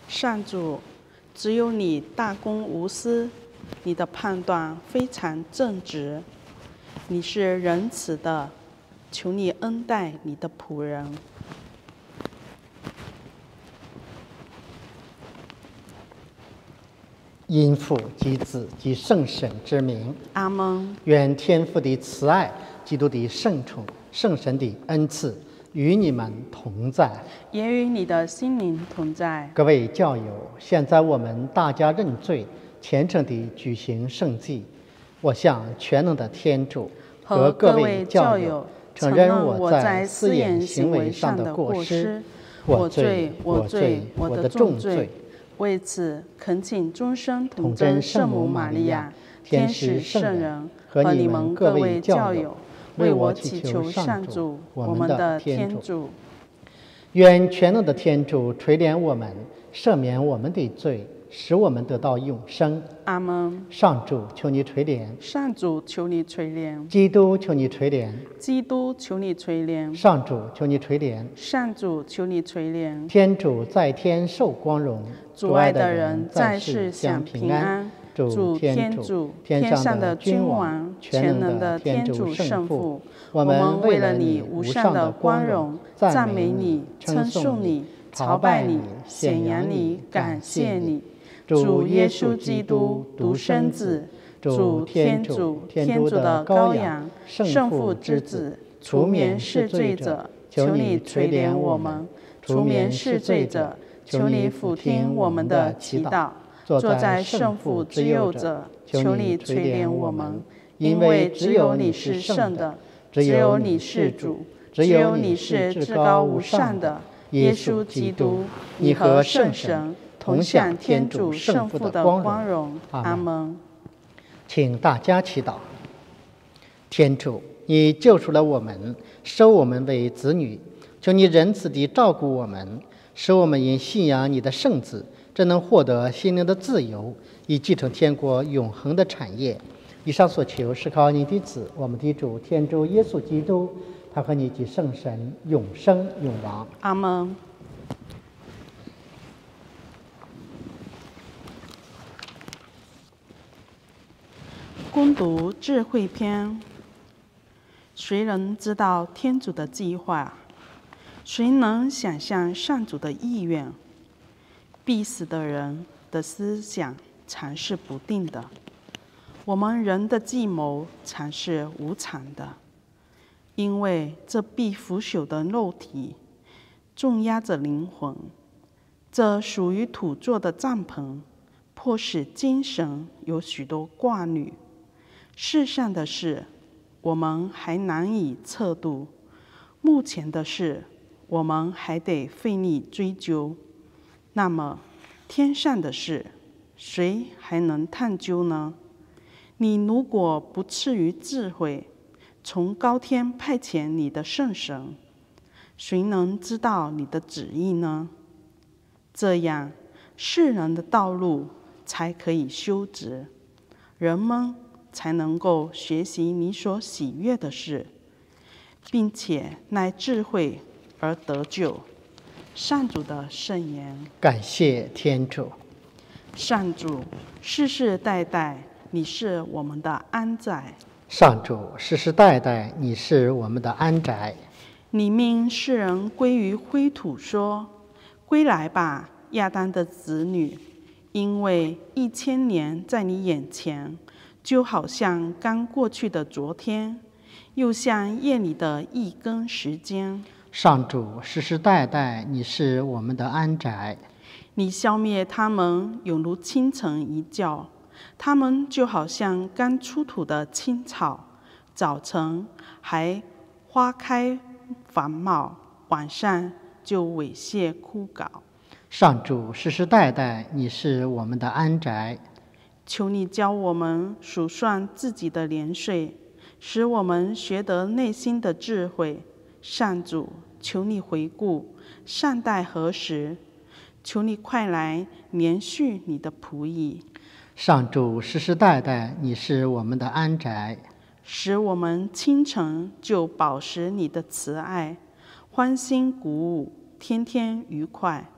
上主，只有你大公无私，你的判断非常正直，你是仁慈的，求你恩待你的仆人。 因父及子及圣神之名， 阿们。 愿天父的慈爱、基督的圣宠、圣神的恩赐与你们同在， 也与你的心灵同在。 各位教友，现在我们大家认罪，虔诚地举行圣祭。我向全能的天主和各位教友承认我在思言行为上的过失，我罪，我的重罪。 为此，恳请终身童真圣母玛利亚、天使圣人和你们各位教友，为我祈求上主，我们的天主。 愿全能的天主垂怜我们，赦免我们的罪，使我们得到永生。 阿们。 上主，求你垂怜； 上主，求你垂怜； 基督，求你垂怜； 基督，求你垂怜； 上主，求你垂怜； 上主，求你垂怜。 天主在天受光荣， 主爱的人在世享平安。主天主，天上的君王，全能的天主圣父，我们为了你无上的光荣，赞美你，称颂你，朝拜你，显扬你，感谢你。主耶稣基督，独生子，主天主，天主的羔羊，圣父之子，除免世罪者，求你垂怜我们；除免世罪者，求你俯听我们的祈祷。坐在圣父之右者，求你垂怜我们，因为只有你是圣的，只有你是主，只有你是至高无上的耶稣基督，你和圣神同享天主圣父的光荣。阿们。 请大家祈祷。天主，你救赎了我们，收我们为子女，求你仁慈地照顾我们，使我们因信仰你的圣子，真能获得心灵的自由，以继承天国永恒的产业。以上所求是靠你的子，我们的主天主耶稣基督，他和你及圣神永生永王。 阿们。攻读智慧篇。谁能知道天主的计划？谁能想象上主的意愿？必死的人的思想常是不定的，我们人的计谋常是无常的，因为这必腐朽的肉体重压着灵魂，这属于土做的帐篷迫使精神有许多挂虑。世上的事我们还难以测度，目前的事我们还得费力追究，那么天上的事谁还能探究呢？你如果不赐予智慧，从高天派遣你的圣神，谁能知道你的旨意呢？这样世人的道路才可以修直，人们才能够学习你所喜悦的事，并且赖智慧而得救。上主的圣言。 感谢天主。 上主，世世代代你是我们的安宅。 上主，世世代代你是我们的安宅。 你命世人归于灰土说：归来吧，亚当的子女，因为1000年在你眼前，就好像刚过去的昨天，又像夜里的一更时间。 上主，世世代代你是我们的安宅。 你消灭他们，犹如清晨一觉，他们就好像刚出土的青草，早晨还花开繁茂，晚上就猥亵枯槁。 上主，世世代代你是我们的安宅。 求你教我们数算自己的年岁，使我们学得内心的智慧。上主，求你回顾善待何时，求你快来连续你的仆役。 上主，世世代代你是我们的安宅， 使我们清晨就饱食你的慈爱，欢欣鼓舞，天天愉快。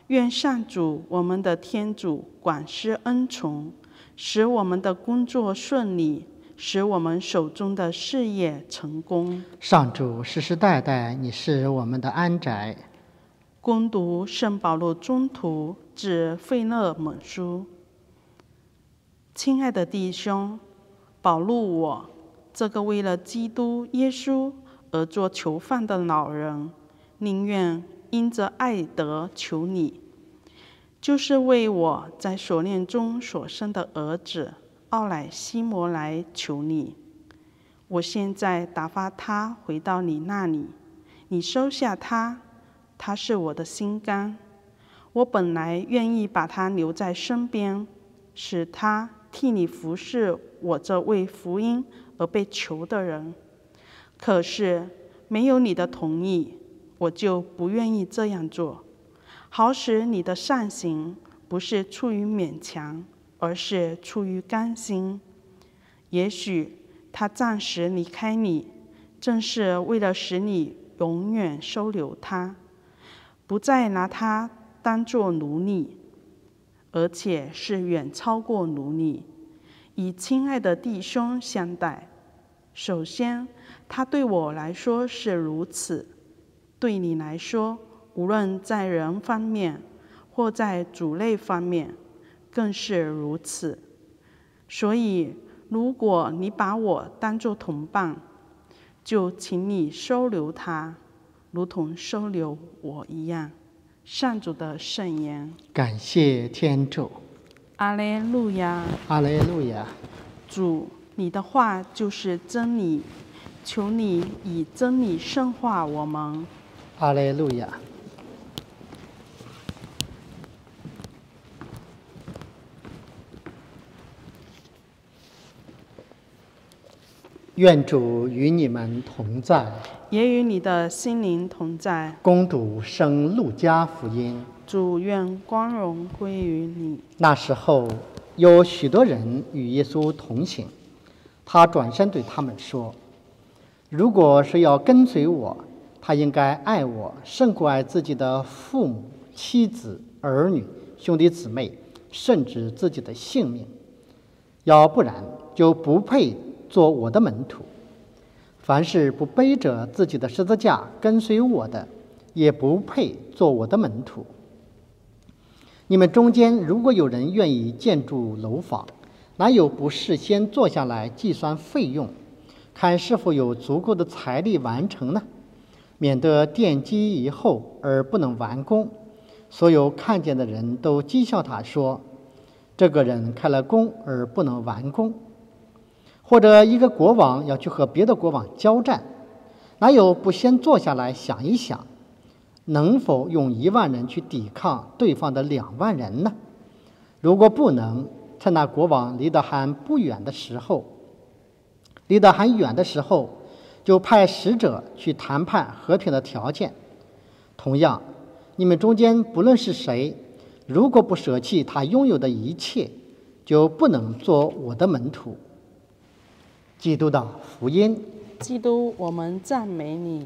愿上主我们的天主广施恩宠，使我们的工作顺利，使我们手中的事业成功。 上主世世代代你是我们的安宅。 恭读圣保禄宗徒致费勒蒙书。亲爱的弟兄，保禄我，这个为了基督耶稣而做囚犯的老人，宁愿因着爱德求你，就是为我在锁链中所生的儿子奥乃西摩来求你。我现在打发他回到你那里，你收下他，他是我的心肝。我本来愿意把他留在身边，使他替你服侍我这为福音而被囚的人。可是没有你的同意，我就不愿意这样做，好使你的善行不是出于勉强，而是出于甘心。也许他暂时离开你，正是为了使你永远收留他，不再拿他当作奴隶，而且是远超过奴隶，以亲爱的弟兄相待。首先，他对我来说是如此，对你来说，无论在人方面或在主类方面，更是如此。所以，如果你把我当作同伴，就请你收留他，如同收留我一样。上主的圣言。 感谢天主。 阿肋路亚。 阿肋路亚。 主，你的话就是真理，求你以真理圣化我们。 阿肋路亚。愿主与你们同在， 也与你的心灵同在。 恭读圣路加福音。 主，愿光荣归于你。 那时候，有许多人与耶稣同行，他转身对他们说：“如果是要跟随我，他应该爱我，胜过爱自己的父母、妻子、儿女、兄弟姊妹，甚至自己的性命。要不然，就不配做我的门徒。凡是不背着自己的十字架跟随我的，也不配做我的门徒。你们中间如果有人愿意建筑楼房，哪有不事先坐下来计算费用，看是否有足够的财力完成呢？免得奠基以后而不能完工。所有看见的人都讥笑他说，这个人开了工而不能完工。或者一个国王要去和别的国王交战，哪有不先坐下来想一想，能否用1万人去抵抗对方的2万人呢？如果不能，趁那国王离得还远的时候，就派使者去谈判和平的条件。同样，你们中间不论是谁，如果不舍弃他拥有的一切，就不能做我的门徒。基督的福音。 基督，我们赞美你。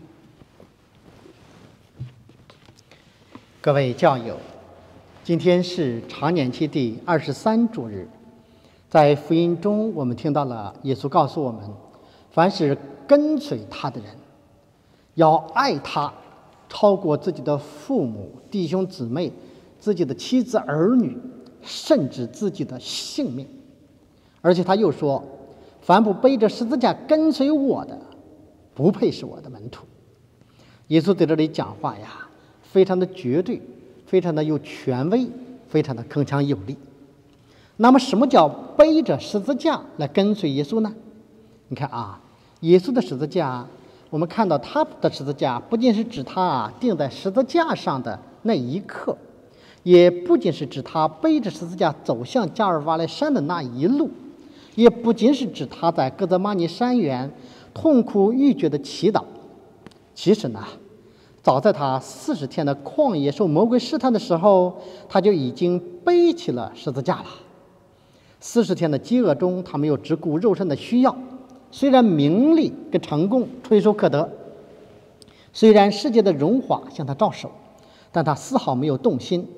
各位教友，今天是常年期第23主日。在福音中，我们听到了耶稣告诉我们，凡是跟随他的人，要爱他超过自己的父母、弟兄姊妹、自己的妻子儿女，甚至自己的性命。而且他又说，凡不背着十字架跟随我的，不配是我的门徒。耶稣在这里讲话呀，非常的绝对，非常的有权威，非常的铿锵有力。那么什么叫背着十字架来跟随耶稣呢？你看啊，耶稣的十字架，我们看到他的十字架不仅是指他钉在十字架上的那一刻，也不仅是指他背着十字架走向加尔瓦莱山的那一路，也不仅是指他在哥泽玛尼山园痛苦欲绝的祈祷。其实呢，早在他40天的旷野受魔鬼试探的时候，他就已经背起了十字架了。40天的饥饿中，他没有只顾肉身的需要，虽然名利跟成功垂手可得，虽然世界的荣华向他照手，但他丝毫没有动心，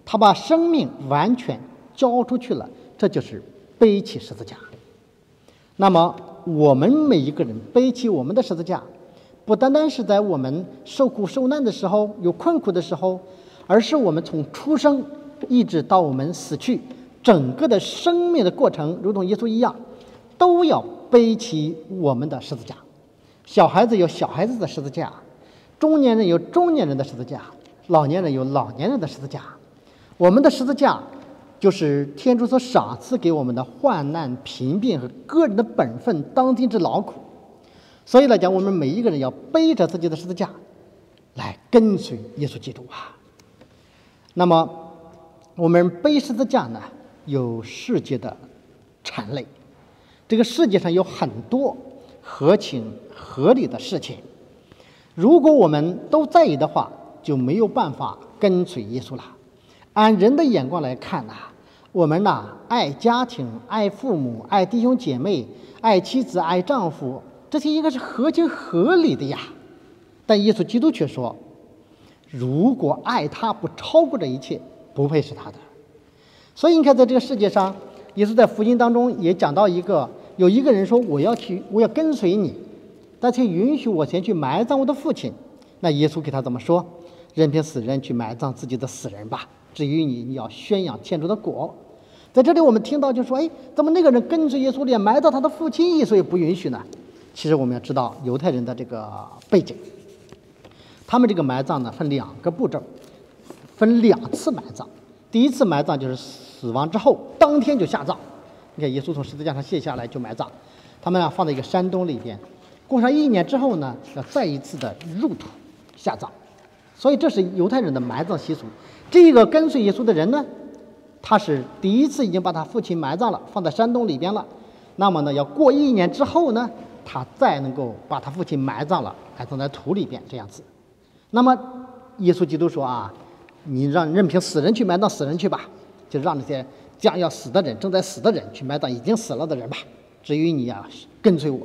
他把生命完全交出去了，这就是背起十字架。那么我们每一个人背起我们的十字架，不单单是在我们受苦受难的时候，有困苦的时候，而是我们从出生一直到我们死去，整个的生命的过程，如同耶稣一样，都要背起我们的十字架。小孩子有小孩子的十字架，中年人有中年人的十字架，老年人有老年人的十字架。我们的十字架就是天主所赏赐给我们的患难、贫病和个人的本分当今之劳苦。所以来讲，我们每一个人要背着自己的十字架来跟随耶稣基督啊。那么我们背十字架呢，有世界的缠累，这个世界上有很多合情合理的事情，如果我们都在意的话，就没有办法跟随耶稣了。按人的眼光来看呐，我们呐爱家庭、爱父母、爱弟兄姐妹、爱妻子、爱丈夫，这些应该是合情合理的呀。但耶稣基督却说，如果爱他不超过这一切，不配是他的。所以你看，在这个世界上，耶稣在福音当中也讲到有一个人说，我要跟随你，但却允许我先去埋葬我的父亲。那耶稣给他怎么说？任凭死人去埋葬自己的死人吧，至于你要宣扬天主的国。在这里我们听到就说，怎么那个人跟随耶稣连埋葬他的父亲，耶稣也不允许呢？其实我们要知道犹太人的这个背景，他们这个埋葬呢分2个步骤，分2次埋葬。第一次埋葬就是死亡之后当天就下葬，你看耶稣从十字架上卸下来就埋葬，他们放在一个山洞里边，过上1年之后呢，要再一次的入土下葬。所以这是犹太人的埋葬习俗。这个跟随耶稣的人呢，他是第一次已经把他父亲埋葬了，放在山洞里边了，那么呢要过1年之后呢，他再能够把他父亲埋葬了，埋葬在土里边这样子。那么耶稣基督说啊，你任凭死人去埋葬死人去吧，就让那些将要死的人、正在死的人去埋葬已经死了的人吧，至于你啊，跟随我。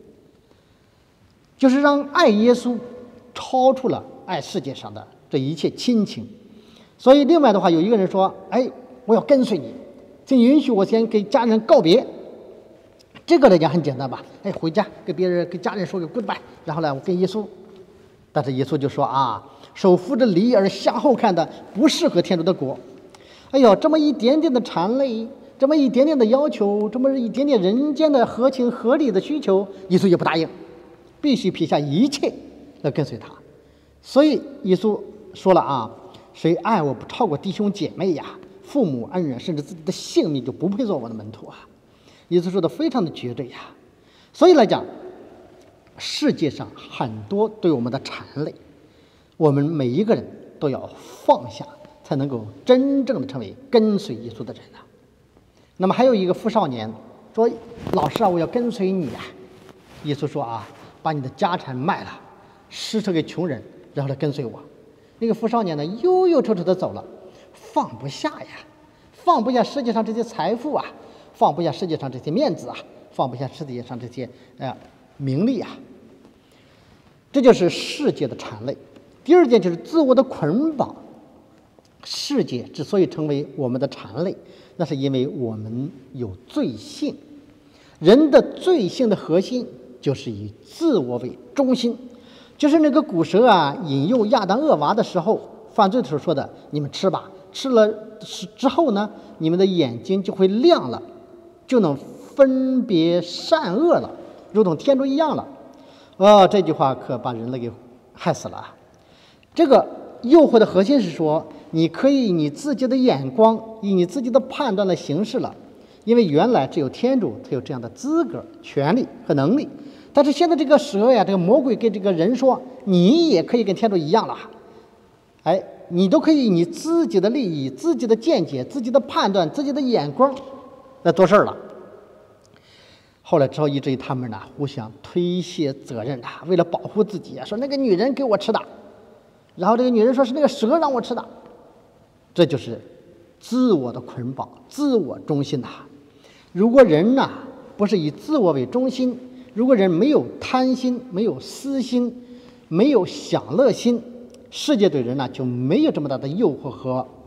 就是让爱耶稣超出了爱世界上的这一切亲情。所以另外的话，有一个人说，我要跟随你，请允许我先给家人告别。这个来讲很简单吧，回家跟家人说个 goodbye， 然后呢我跟耶稣。但是耶稣就说啊，手扶着犁而向后看的不适合天主的国。这么一点点的缠累，这么一点点的要求，这么一点点人间的合情合理的需求，耶稣也不答应，必须撇下一切来跟随他。所以耶稣说了啊，谁爱我不超过弟兄姐妹呀、父母恩人，甚至自己的性命，就不配做我的门徒啊。耶稣说的非常的绝对呀。所以来讲，世界上很多对我们的缠累，我们每一个人都要放下，才能够真正的成为跟随耶稣的人啊。那么还有一个富少年说，老师啊，我要跟随你啊。耶稣说啊，把你的家产卖了，施舍给穷人，然后来跟随我。那个富少年呢，忧忧愁愁的走了，放不下呀，放不下世界上这些财富啊，放不下世界上这些面子啊，放不下世界上这些名利啊。这就是世界的缠累。第二件就是自我的捆绑。世界之所以成为我们的缠累，那是因为我们有罪性。人的罪性的核心就是以自我为中心。就是那个古蛇啊，引诱亚当恶娃的时候，犯罪的时候说的，你们吃吧，吃了之后呢，你们的眼睛就会亮了，就能分别善恶了，如同天主一样了。这句话可把人类给害死了。这个诱惑的核心是说，你可以以你自己的眼光，以你自己的判断来行事了，因为原来只有天主才有这样的资格、权利和能力。但是现在这个蛇呀，这个魔鬼给这个人说，你也可以跟天主一样了，你都可以以你自己的利益、自己的见解、自己的判断、自己的眼光来做事了。后来之后，以至于他们呢互相推卸责任呐，为了保护自己说那个女人给我吃的，然后这个女人说是那个蛇让我吃的，这就是自我的捆绑、自我中心呐。如果人呐不是以自我为中心，如果人没有贪心、没有私心、没有享乐心，世界对人呢就没有这么大的诱惑和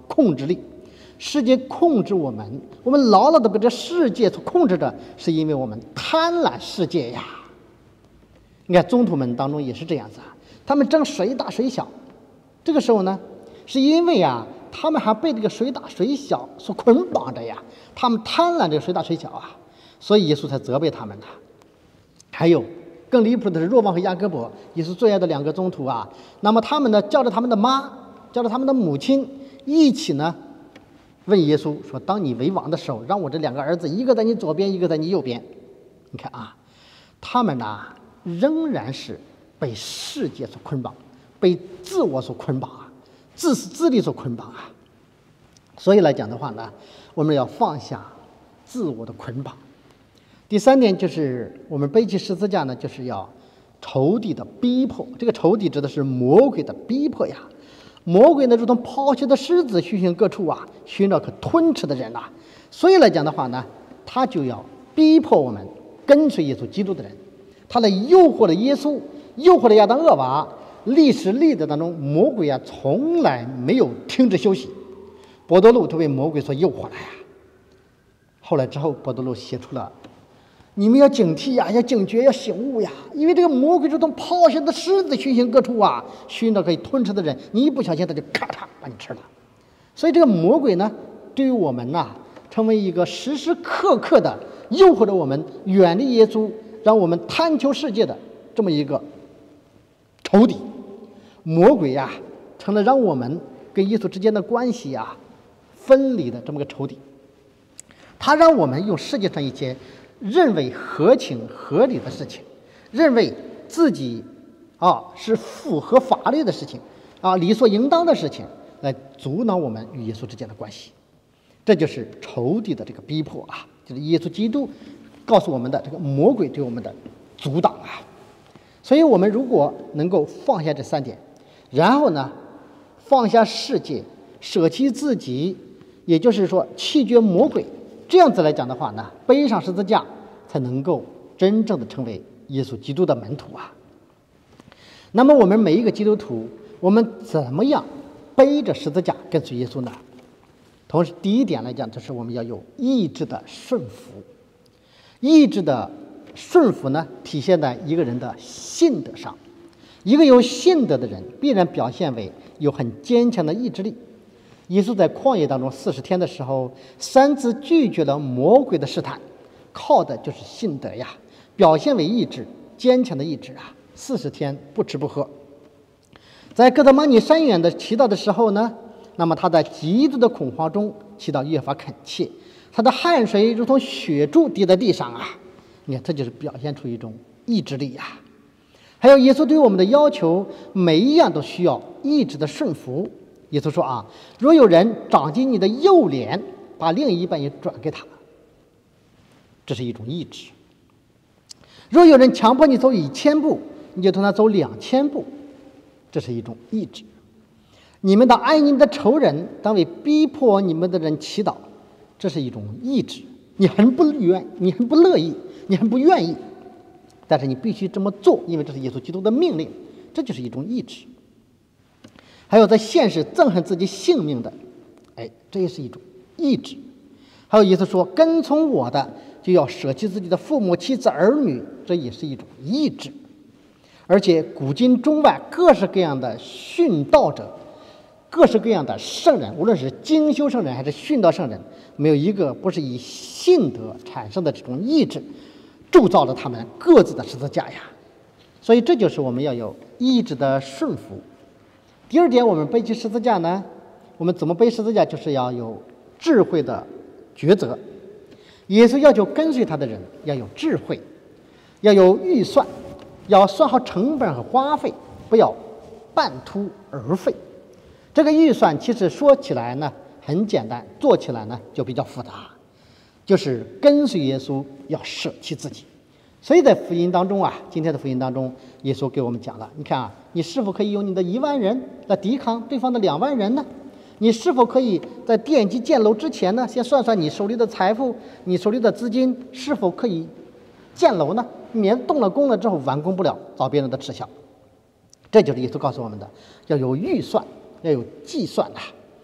控制力。世界控制我们，我们牢牢的被这世界所控制着，是因为我们贪婪世界呀。你看宗徒们当中也是这样子啊，他们争谁大谁小，这个时候呢，是因为啊，他们还被这个谁大谁小所捆绑着呀，他们贪婪这个谁大谁小啊，所以耶稣才责备他们的。还有更离谱的是若望和雅各伯，耶稣最爱的2个宗徒啊，那么他们呢，叫着他们的妈，叫着他们的母亲，一起呢问耶稣说：“当你为王的时候，让我这2个儿子，一个在你左边，一个在你右边。”你看啊，他们呢仍然是被世界所捆绑，被自我所捆绑啊，自私自利所捆绑啊。所以来讲的话呢，我们要放下自我的捆绑。第3点就是我们背起十字架呢，就是要仇敌的逼迫。这个仇敌指的是魔鬼的逼迫呀。魔鬼呢，如同咆哮的狮子，巡行各处啊，寻找可吞吃的人呐。所以来讲的话呢，他就要逼迫我们跟随耶稣基督的人。他来诱惑了耶稣，诱惑了亚当、厄娃。历史历代当中，魔鬼啊从来没有停止休息。伯多禄就被魔鬼所诱惑了呀。后来之后，伯多禄写出了：你们要警惕呀，要警觉，要醒悟呀！因为这个魔鬼如同咆哮的狮子，巡行各处啊，寻找可以吞吃的人。你一不小心，他就咔嚓把你吃了。所以这个魔鬼呢，对于我们呐，成为一个时时刻刻的诱惑着我们远离耶稣，让我们贪求世界的这么一个仇敌。魔鬼呀，成了让我们跟耶稣之间的关系啊分离的这么个仇敌。他让我们用世界上一些认为合情合理的事情，认为自己是符合法律的事情理所应当的事情，来阻挠我们与耶稣之间的关系。这就是仇敌的这个逼迫啊，就是耶稣基督告诉我们的这个魔鬼对我们的阻挡啊。所以我们如果能够放下这3点，然后呢放下世界，舍弃自己，也就是说弃绝魔鬼，这样子来讲的话呢，背上十字架才能够真正的成为耶稣基督的门徒啊。那么我们每一个基督徒，我们怎么样背着十字架跟随耶稣呢？同时第1点来讲，就是我们要有意志的顺服。意志的顺服呢，体现在一个人的信德上。一个有信德的人，必然表现为有很坚强的意志力。耶稣在旷野当中40天的时候，3次拒绝了魔鬼的试探，靠的就是信德呀，表现为意志，坚强的意志啊，40天不吃不喝。在哥特玛尼山园的祈祷的时候呢，那么他在极度的恐慌中祈祷越发恳切，他的汗水如同血珠滴在地上啊。你看，这就是表现出一种意志力啊。还有耶稣对我们的要求，每一样都需要意志的顺服。耶稣说若有人长进你的右脸，把另一半也转给他，这是一种意志。若有人强迫你走1000步，你就同他走2000步，这是一种意志。你们当爱你们的仇人，当为逼迫你们的人祈祷，这是一种意志。你很不乐意，你很不愿意，但是你必须这么做，因为这是耶稣基督的命令，这就是一种意志。还有在现实憎恨自己性命的，这也是一种意志。还有耶稣说，跟从我的就要舍弃自己的父母、妻子、儿女，这也是一种意志。而且古今中外各式各样的殉道者，各式各样的圣人，无论是精修圣人还是殉道圣人，没有一个不是以信德产生的这种意志铸造了他们各自的十字架呀。所以这就是我们要有意志的顺服。第2点，我们背起十字架呢，我们怎么背十字架，就是要有智慧的抉择。耶稣要求跟随他的人要有智慧，要有预算，要算好成本和花费，不要半途而废。这个预算其实说起来呢很简单，做起来呢就比较复杂，就是跟随耶稣要舍弃自己。所以在福音当中今天的福音当中，耶稣给我们讲了，你看你是否可以用你的1万人来抵抗对方的2万人呢？你是否可以在奠基建楼之前呢，先算算你手里的财富，你手里的资金是否可以建楼呢？免动了工了之后完工不了，遭别人的耻笑。这就是耶稣告诉我们的，要有预算，要有计算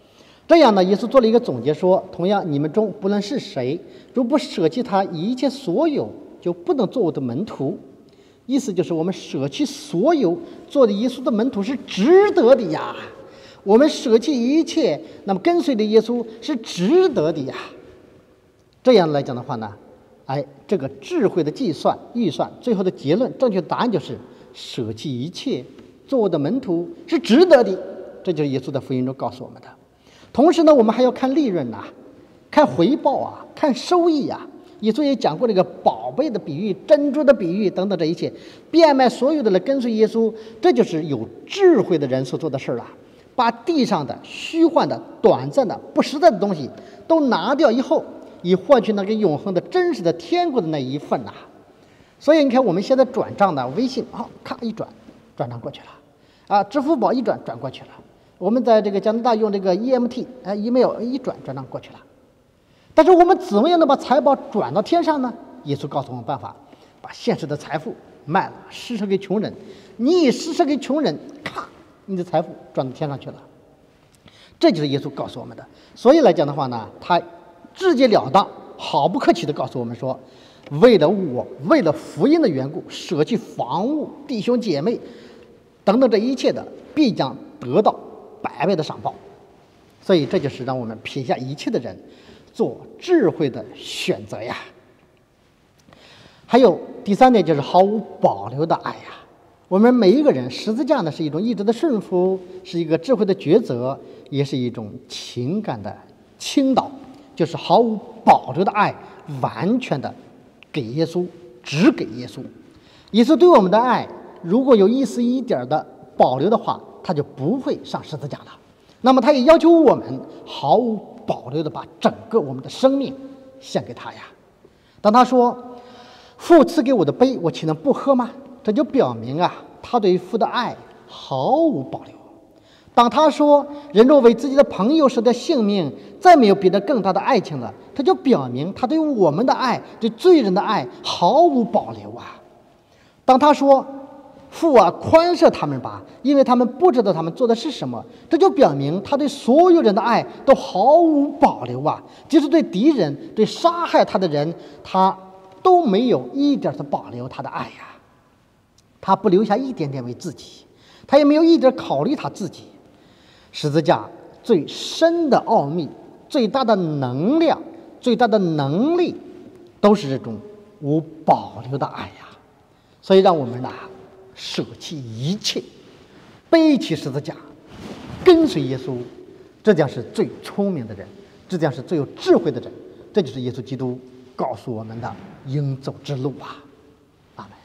这样呢，耶稣做了一个总结说，同样你们中不论是谁，如不舍弃他一切所有，就不能做我的门徒。意思就是我们舍弃所有，做的耶稣的门徒是值得的呀。我们舍弃一切，那么跟随的耶稣是值得的呀。这样来讲的话呢，这个智慧的计算预算，最后的结论，正确的答案就是舍弃一切，做我的门徒是值得的。这就是耶稣在福音中告诉我们的。同时呢，我们还要看利润呐，看回报啊，看收益啊。耶稣也讲过这个宝贝的比喻、珍珠的比喻等等，这一切变卖所有的来跟随耶稣，这就是有智慧的人所做的事了。把地上的虚幻的、短暂的、不实在的东西都拿掉以后，以换取那个永恒的、真实的天国的那一份呐。所以你看，我们现在转账的微信咔一转账过去了，支付宝一转过去了。我们在这个加拿大用这个 EMT email 一转账过去了。但是我们怎么样能把财宝转到天上呢？耶稣告诉我们办法：把现实的财富卖了，施舍给穷人。你一施舍给穷人，咔，你的财富转到天上去了。这就是耶稣告诉我们的。所以来讲的话呢，他直截了当、毫不客气地告诉我们说，为了福音的缘故，舍弃房屋、弟兄姐妹等等这一切的，必将得到100倍的赏报。所以这就是让我们撇下一切的人做智慧的选择呀。还有第3点，就是毫无保留的爱呀。我们每一个人，十字架呢是一种意志的顺服，是一个智慧的抉择，也是一种情感的倾倒，就是毫无保留的爱，完全的给耶稣，只给耶稣。耶稣对我们的爱，如果有一丝一点的保留的话，他就不会上十字架了。那么他也要求我们毫无保留的把整个我们的生命献给他呀。当他说父赐给我的杯，我岂能不喝吗？这就表明他对父的爱毫无保留。当他说人若为自己的朋友舍掉性命，再没有比这更大的爱情了，他就表明他对我们的爱，对罪人的爱毫无保留啊。当他说父宽赦他们吧，因为他们不知道他们做的是什么，这就表明他对所有人的爱都毫无保留啊。就是对敌人、对杀害他的人，他都没有一点的保留他的爱呀。他不留下一点点为自己，他也没有一点考虑他自己。十字架最深的奥秘、最大的能量、最大的能力，都是这种无保留的爱呀。所以让我们舍弃一切，背起十字架，跟随耶稣，这将是最聪明的人，这将是最有智慧的人。这就是耶稣基督告诉我们的应走之路啊。阿们。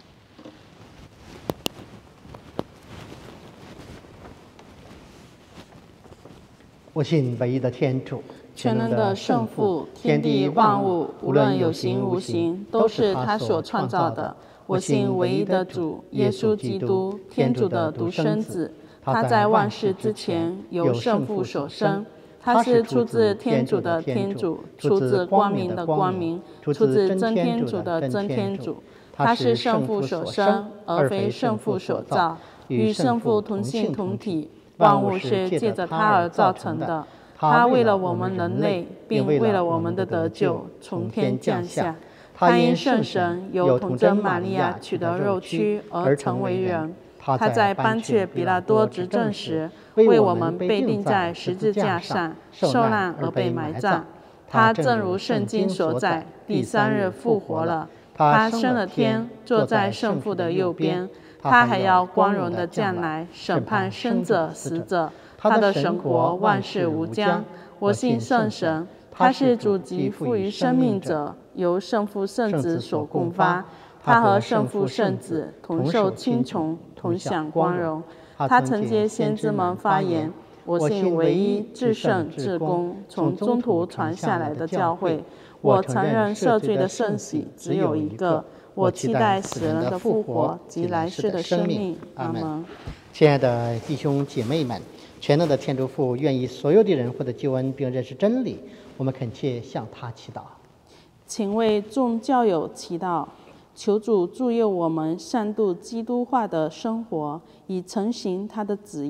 我信唯一的天主， 全能的圣父，天地万物，无论有形无形，都是他所创造的。我信唯一的主耶稣基督，天主的独生子。他在万事之前由圣父所生，他是出自天主的天主，出自光明的光明，出自真天主的真天主。他是圣父所生，而非圣父所造，与圣父同性同体。万物是借着他而造成的。他为了我们人类，并为了我们的得救，从天降下。他因圣神由童贞玛利亚取得肉躯而成为人。他在班却比拉多执政时，为我们被钉在十字架上，受难而被埋葬。他正如圣经所载，第3日复活了。他升了天，坐在圣父的右边。他还要光荣的降来，审判生者死者。他的神国万事无疆。我信圣神，他是主及赋予生命者，由圣父圣子所共发。他和圣父圣子同受亲从，同享光荣。他曾接先知们发言：我信唯一至圣至公，从中途传下来的教会。我承认赦罪的圣洗只有一个。我期待死人的复活及来世的生命。阿们。 亲爱的弟兄姐妹们，全能的天主父愿意所有的人获得救恩并认识真理，我们恳切向他祈祷。 请为众教友祈祷，求主助佑我们善度基督化的生活，以承行他的旨意，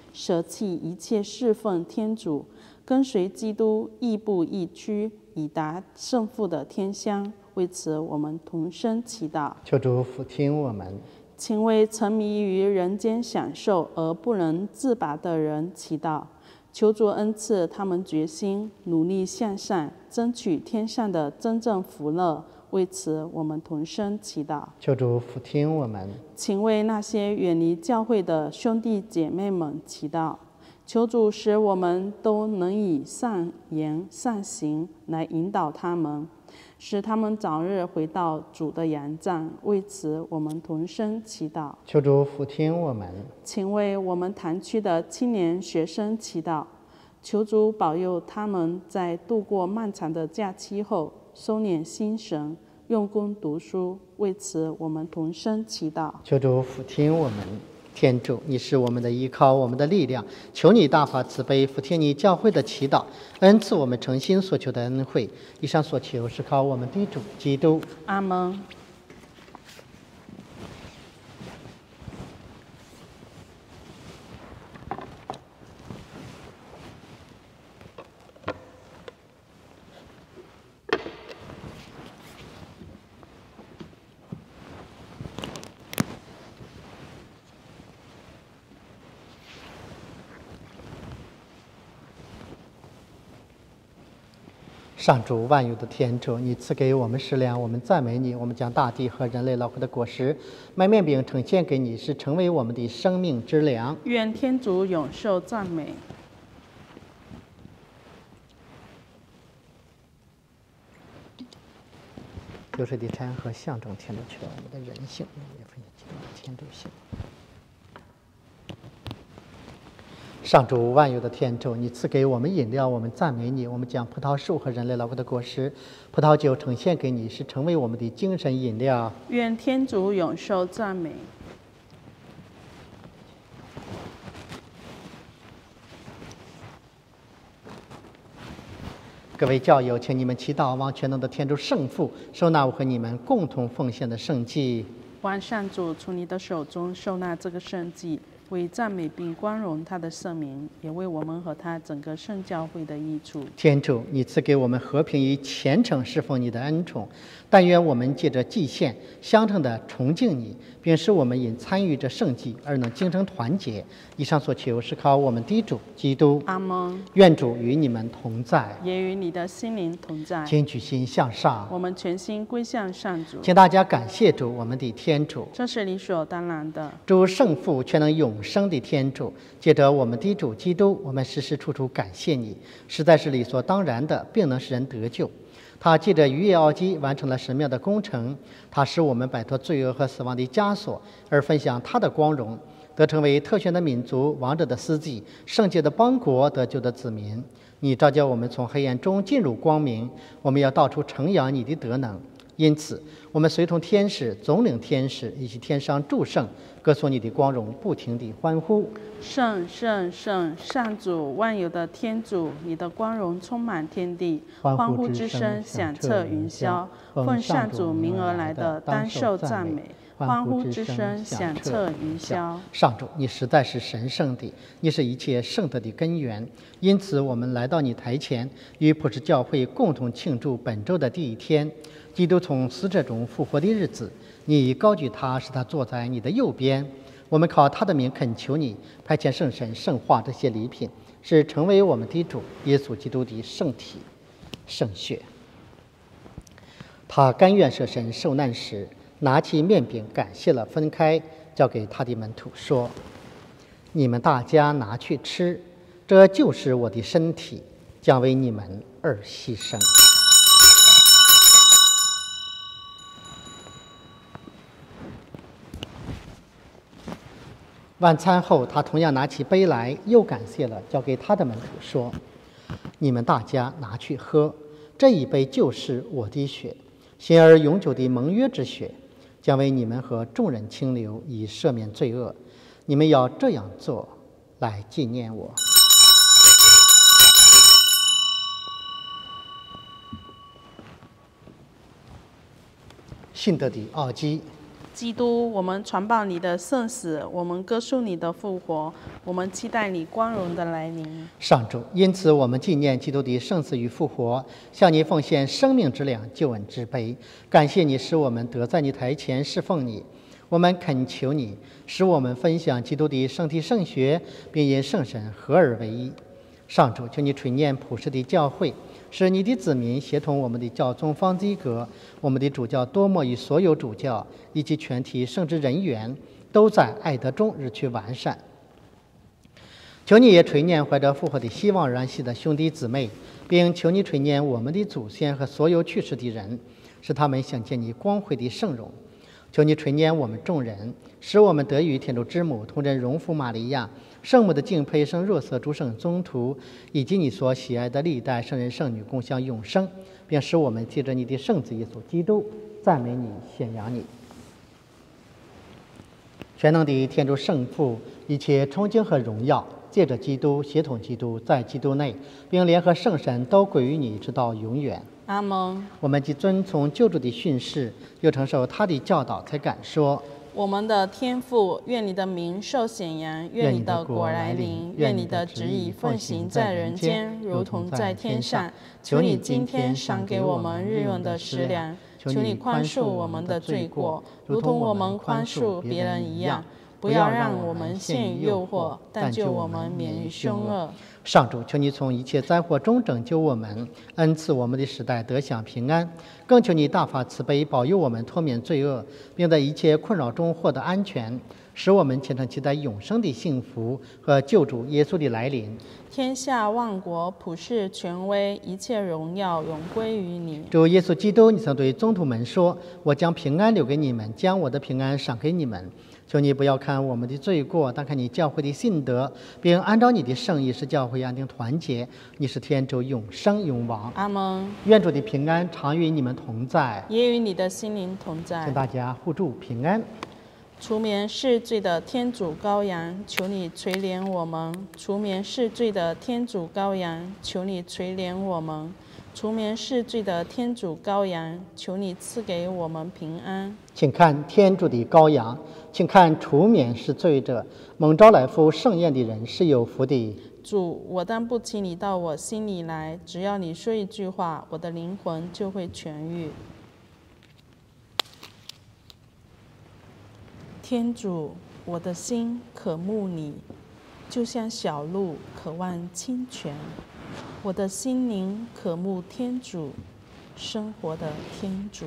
舍弃一切侍奉天主，跟随基督亦步亦趋，以达圣父的天乡。为此，我们同声祈祷。 求主俯听我们。 请为沉迷于人间享受而不能自拔的人祈祷。求主恩赐他们决心努力向善，争取天上的真正福乐。为此，我们同声祈祷。 求主俯听我们。 请为那些远离教会的兄弟姐妹们祈祷。求主使我们都能以善言善行来引导他们，使他们早日回到主的阳帐。为此，我们同声祈祷。 求主俯听我们。 请为我们堂区的青年学生祈祷。求主保佑他们在度过漫长的假期后收敛心神，用功读书。为此，我们同声祈祷。 求主俯听我们。天主，你是我们的依靠，我们的力量。求你大发慈悲，俯听你教会的祈祷，恩赐我们诚心所求的恩惠。以上所求是靠我们的主基督。 阿们。 上主万有的天主，你赐给我们食粮，我们赞美你。我们将大地和人类劳苦的果实麦面饼呈现给你，是成为我们的生命之粮。 愿天主永受赞美。 流水的山河象征天主取了我们的人性，也分享基督的天主性。上主万有的天主，你赐给我们饮料，我们赞美你。我们将葡萄树和人类劳苦的果实、葡萄酒呈现给你，是成为我们的精神饮料。 愿天主永受赞美。 各位教友，请你们祈祷，望全能的天主圣父收纳我和你们共同奉献的圣祭。 望上主从你的手中收纳这个圣祭，为赞美并光荣他的圣名，也为我们和他整个圣教会的益处。 天主，你赐给我们和平与虔诚侍奉你的恩宠，但愿我们借着祭献相称的崇敬你，并使我们因参与这圣祭而能精神团结。以上所求是靠我们的主基督。 阿们。 愿主与你们同在， 也与你的心灵同在。 请举心向上， 我们全心归向上主。 请大家感谢主，我们的天主。 这是理所当然的。 主圣父全能永生的天主，借着我们的主基督，我们时时处处感谢你，实在是理所当然的，并能使人得救。他借着逾越奥基完成了神妙的工程，他使我们摆脱罪恶和死亡的枷锁，而分享他的光荣，得成为特选的民族、王者的司祭、圣洁的邦国、得救的子民。你召叫我们从黑暗中进入光明，我们要到处称扬你的德能。因此，我们随同天使、总领天使以及天上诸圣，歌颂你的光荣，不停地欢呼。 圣圣圣，上主万有的天主，你的光荣充满天地，欢呼之声响彻云霄。奉上主名而来的，当受赞美。欢呼之声响彻云霄。 上主，你实在是神圣的，你是一切圣德的根源。因此，我们来到你台前，与普世教会共同庆祝本周的第一天，基督从死者中复活的日子。你高举他，使他坐在你的右边。我们靠他的名恳求你，派遣圣神圣化这些礼品，是成为我们的主耶稣基督的圣体、圣血。他甘愿舍身受难时，拿起面饼，感谢了，分开，交给他的门徒说：“你们大家拿去吃，这就是我的身体，将为你们而牺牲。”晚餐后，他同样拿起杯来，又感谢了，交给他的门徒说：“你们大家拿去喝，这一杯就是我的血，新而永久的盟约之血，将为你们和众人清流，以赦免罪恶。你们要这样做，来纪念我。”信德的奥基， 基督，我们传报你的圣死，我们歌颂你的复活，我们期待你光荣的来临。 上主，因此我们纪念基督的圣死与复活，向你奉献生命之粮、救恩之杯，感谢你使我们得在你台前侍奉你。我们恳求你，使我们分享基督的圣体圣学，并因圣神合而为一。上主，求你垂念普世的教会，使你的子民协同我们的教宗方济各、我们的主教多默与所有主教以及全体圣职人员，都在爱德中日趋完善。求你也垂念怀着复活的希望而安息的兄弟姊妹，并求你垂念我们的祖先和所有去世的人，使他们想见你光辉的圣容。求你垂念我们众人，使我们得与天主之母同仁荣福玛利亚、圣母的敬佩圣若瑟诸圣宗徒，以及你所喜爱的历代圣人圣女共享永生，并使我们借着你的圣子耶稣基督赞美你、宣扬你。全能的天主圣父，一切崇敬和荣耀借着基督、协同基督，在基督内，并联合圣神，都归于你，直到永远。 阿们。 我们既遵从救主的训示，又承受他的教导，才敢说： 我们的天父，愿你的名受显扬，愿你的国来临，愿你的旨意奉行在人间，如同在天上。求你今天赏给我们日用的食粮，求你宽恕我们的罪过，如同我们宽恕别人一样。不要让我们陷于诱惑，但救我们免于凶恶。 上主，求你从一切灾祸中拯救我们，恩赐我们的时代得享平安。更求你大发慈悲，保佑我们脱免罪恶，并在一切困扰中获得安全，使我们虔诚期待永生的幸福和救主耶稣的来临。 天下万国普世权威，一切荣耀永归于你。 主耶稣基督，你曾对宗徒们说：我将平安留给你们，将我的平安赏给你们。求你不要看我们的罪过，但看你教会的信德，并按照你的圣意使教会安定团结。你是天主永生永王。 阿们。 愿主的平安常与你们同在， 也与你的心灵同在。 请大家互助平安。 除免世罪的天主羔羊，求你垂怜我们；除免世罪的天主羔羊，求你垂怜我们；除免世罪的天主羔羊，求你赐给我们平安。 请看天主的羔羊，请看除免世罪者，蒙召来赴盛宴的人是有福的。 主，我当不请你到我心里来，只要你说一句话，我的灵魂就会痊愈。天主，我的心渴慕你，就像小鹿渴望清泉。我的心灵渴慕天主，生活的天主。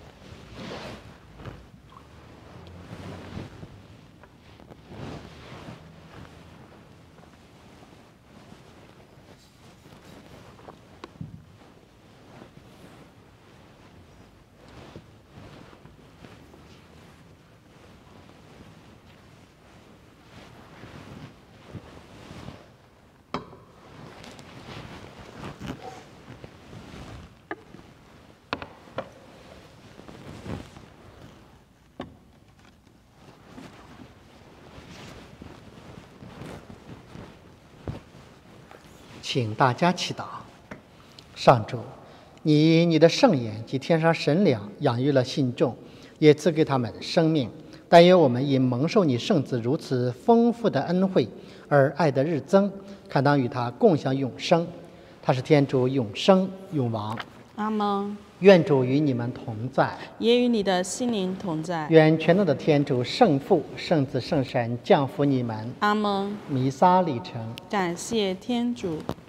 请大家祈祷。上主，你以你的圣言及天上神粮养育了信众，也赐给他们生命。但愿我们因蒙受你圣子如此丰富的恩惠而爱得日增，堪当与他共享永生。他是天主永生永王。 阿们。 愿主与你们同在， 也与你的心灵同在。 愿全能的天主圣父、圣子、圣神降福你们。 阿们。 弥撒礼成。 感谢天主。